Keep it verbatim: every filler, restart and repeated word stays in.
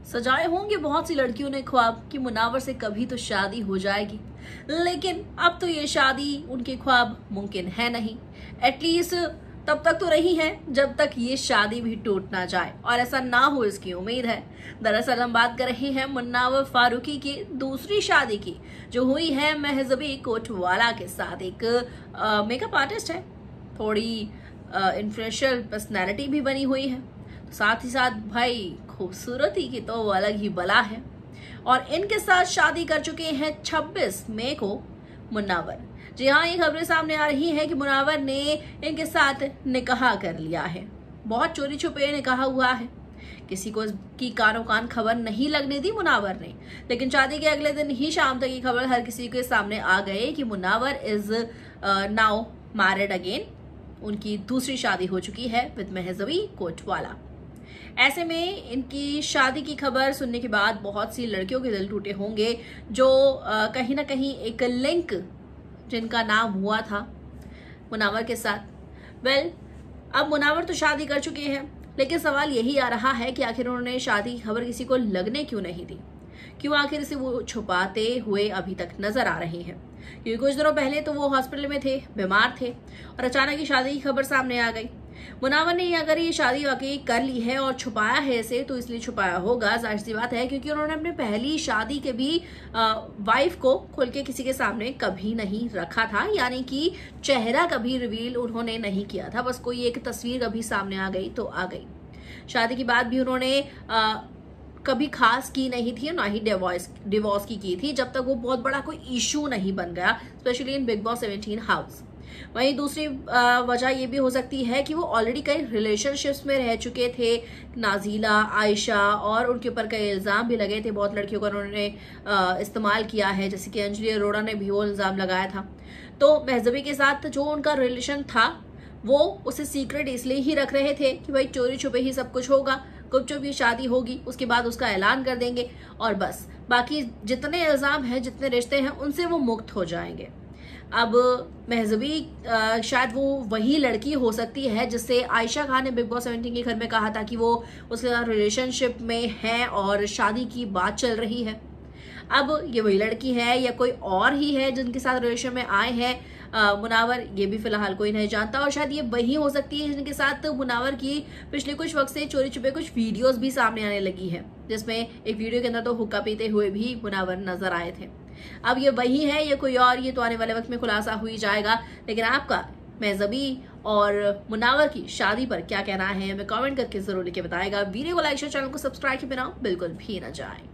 सजाए होंगे बहुत सी लड़कियों ने ख्वाब कि मुनावर से कभी तो शादी हो जाएगी, लेकिन अब तो ये शादी उनके ख्वाब मुमकिन है नहीं। एटलीस्ट तब तक तो रही है जब तक ये शादी भी टूट ना जाए, और ऐसा ना हो इसकी उम्मीद है। दरअसल हम बात कर रहे हैं मुन्नावर फारूकी की दूसरी शादी की, जो हुई है महजबी कोटवाला के साथ। एक मेकअप आर्टिस्ट है, थोड़ी इन्फ्लुएंशियल पर्सनैलिटी भी बनी हुई है, साथ ही साथ भाई खूबसूरती की तो अलग ही बला है। और इनके साथ शादी कर चुके हैं छब्बीस मई को मुन्नावर। जी हाँ, ये खबरें सामने आ रही है कि मुन्नावर ने इनके साथ निकाह कर लिया है। बहुत चोरी छुपे निकाह हुआ है, किसी को की कानो कान खबर नहीं लगने दी मुन्नावर ने। लेकिन शादी के अगले दिन ही शाम तक ये खबर हर किसी के सामने आ गई कि Munawar is now married again. उनकी दूसरी शादी हो चुकी है विद महजबी कोटवाला। ऐसे में इनकी शादी की खबर सुनने के बाद बहुत सी लड़कियों के दिल टूटे होंगे, जो कहीं ना कहीं एक लिंक जिनका नाम हुआ था मुन्नावर के साथ। वेल well, अब मुन्नावर तो शादी कर चुके हैं, लेकिन सवाल यही आ रहा है कि आखिर उन्होंने शादी की खबर किसी को लगने क्यों नहीं दी, क्यों आखिर इसे वो छुपाते हुए अभी तक नजर आ रहे हैं। क्योंकि कुछ दिनों पहले तो वो हॉस्पिटल में थे, बीमार थे, और अचानक ही शादी की खबर सामने आ गई। मुन्नावर ने अगर ये शादी वाकई कर ली है और छुपाया है इसे, तो इसलिए छुपाया होगा, जाहिर सी बात है, क्योंकि उन्होंने अपने पहली शादी के भी आ, वाइफ को खुल के किसी के सामने कभी नहीं रखा था। यानी कि चेहरा कभी रिवील उन्होंने नहीं किया था, बस कोई एक तस्वीर कभी सामने आ गई तो आ गई। शादी के बाद भी उन्होंने आ, कभी खास की नहीं थी, ना ही डिवोर्स डिवोर्स की की थी, जब तक वो बहुत बड़ा कोई इशू नहीं बन गया, specially in Bigg Boss seventeen house. वहीं दूसरी वजह ये भी हो सकती है कि वो ऑलरेडी कई रिलेशनशिप्स में रह चुके थे, नाजीला, आयशा, और उनके ऊपर कई इल्जाम भी लगे थे। बहुत लड़कियों का उन्होंने इस्तेमाल किया है, जैसे कि अंजलि अरोड़ा ने भी वो इल्जाम लगाया था। तो महजबी के साथ जो उनका रिलेशन था वो उसे सीक्रेट इसलिए ही रख रहे थे कि भाई चोरी छुपे ही सब कुछ होगा, गुपचुप ही शादी होगी, उसके बाद उसका ऐलान कर देंगे और बस बाकी जितने इल्जाम हैं, जितने रिश्ते हैं, उनसे वो मुक्त हो जाएंगे। अब महजबी शायद वो वही लड़की हो सकती है जिससे आयशा खान ने बिग बॉस सेवनटीन के घर में कहा था कि वो उसके साथ रिलेशनशिप में है और शादी की बात चल रही है। अब ये वही लड़की है या कोई और ही है जिनके साथ रिलेशन में आए हैं मुन्नावर, ये भी फिलहाल कोई नहीं जानता। और शायद ये वही हो सकती है जिनके साथ मुन्नावर की पिछले कुछ वक्त से चोरी छुपे कुछ वीडियोस भी सामने आने लगी है, जिसमें एक वीडियो के अंदर तो हुक्का पीते हुए भी मुन्नावर नजर आए थे। अब ये वही है या कोई और, ये तो आने वाले वक्त में खुलासा हो ही जाएगा। लेकिन आपका महजबी और मुन्नावर की शादी पर क्या कहना है, हमें कमेंट करके जरूर लिख के बताएगा। वीडियो को लाइक शेयर, चैनल को सब्सक्राइब के बिना बिल्कुल भी न जाए।